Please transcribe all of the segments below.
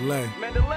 Mandalay.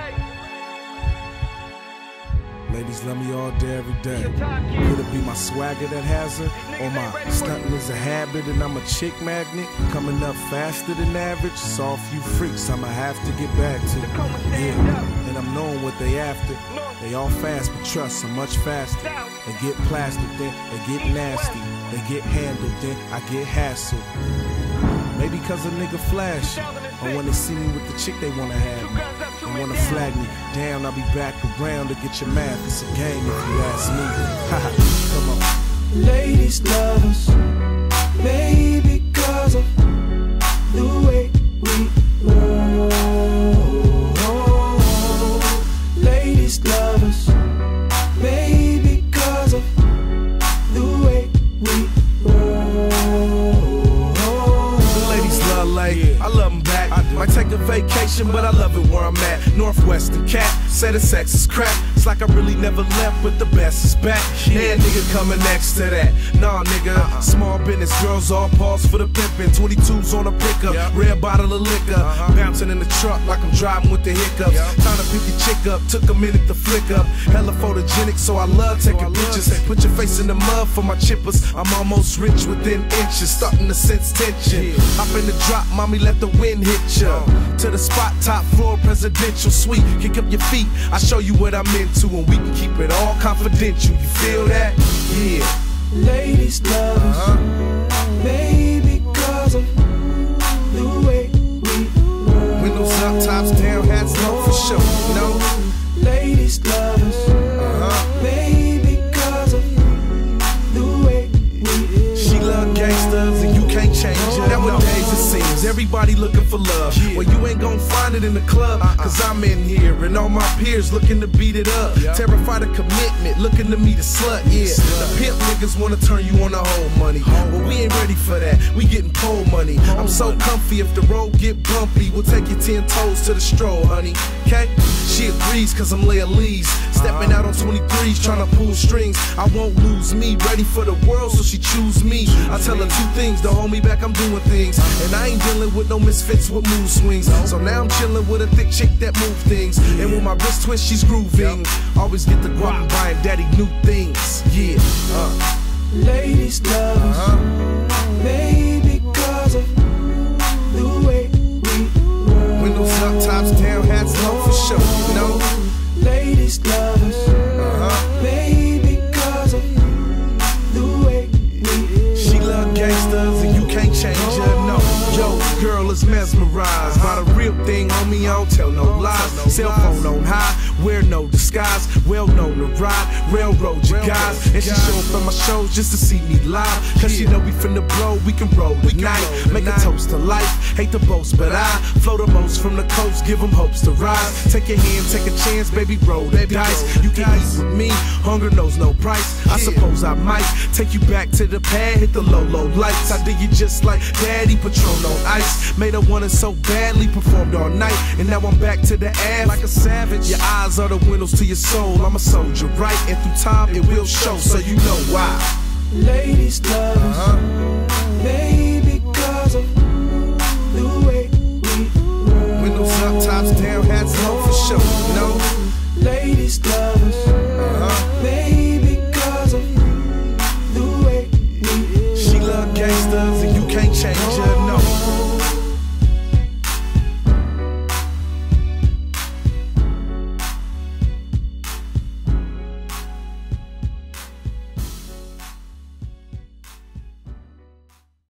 Ladies love me all day, every day. Could it be my swagger that has her? Or my stunting is a habit and I'm a chick magnet? Coming up faster than average? It's all few freaks I'ma have to get back to. Yeah, and I'm knowing what they after. They all fast, but trust, I'm much faster. They get plastic, then they get nasty. They get handled, then I get hassled. Maybe cause a nigga flashy, or when they see me with the chick they wanna have me. They wanna flag me down, I'll be back around to get your math. It's a game if you ask me. Come on. Ladies love us, maybe because of the way we roll. Ladies love us, maybe because of the way we roll. Ladies love like, I love them back. Might take a vacation, but I love it where I'm at. Northwestern cat, say the sex is crap. It's like I really never left, but the best is back. Yeah, nigga coming next to that. Nah, nigga, small business girls all pause for the pimpin'. 22s on a pickup, red bottle of liquor. Bouncing in the truck like I'm driving with the hiccups. Time to pick your chick up, took a minute to flick up. Hella photogenic, so I love taking pictures. Put your face in the mud for my chippers. I'm almost rich within inches, starting to sense tension. Hop in the drop, mommy, let the wind hit ya. To the spot, top floor, presidential suite. Kick up your feet, I show you what I'm into, and we can keep it all confidential. You feel that? Yeah. Ladies love us, maybe because of the way we roll. Windows up, tops down, hats low for sure. You know? Ladies love us, maybe because of the way we. She love gangsters and you can't change her. Nowadays it seems everybody looking for love. Well, you ain't gon' find it in the club, cause I'm in here and all my peers looking to beat it up. Terrified of commitment, looking to meet a slut. Yeah, the pimp niggas wanna turn you on the whole money. Well, we ain't ready for that, we getting pole money. I'm so comfy, if the road get bumpy, we'll take you 10 toes to the stroll, honey. Okay? She agrees cause I'm Leia Lee's. Stepping out on 23s, trying to pull strings. I won't lose me, ready for the world, so she choose me. I tell her 2 things, to hold me back, I'm doing things. And I ain't dealing with no misfits with mood swings. So now I'm chilling with a thick chick that move things. And when my wrist twist, she's grooving. Always get the guap and buying daddy new things. Yeah, Ladies love us, maybe because of the way we roll. windows up, tops down, hats low for sure. You know? Ladies love us, maybe because of the way we. She love gangsters and you can't change her, no. Yo, girl is mesmerized by the real thing, homie, I don't tell no lies. Cell phone on high, wear no disguise. Well known to ride, railroad you guys. And she show up at my shows just to see me live. Cause she know we finna blow, we can roll tonight. Make a toast to life, hate to boast, but I flow the most from the coast, give them hopes to rise. Take your hand, take a chance, baby, roll the dice. You can eat with me, hunger knows no price. I suppose I might take you back to the pad, hit the low lights. I did you just like Daddy, Patron on ice. Made her want it so badly, performed all night. And now I'm back to the ad like a savage. Your eyes are the windows to your soul. I'm a soldier, right? And through time it will show, so you know why. Ladies love us, maybe because of the way we roll. Windows up, tops down, hats low for sure. You know? Ladies love us, maybe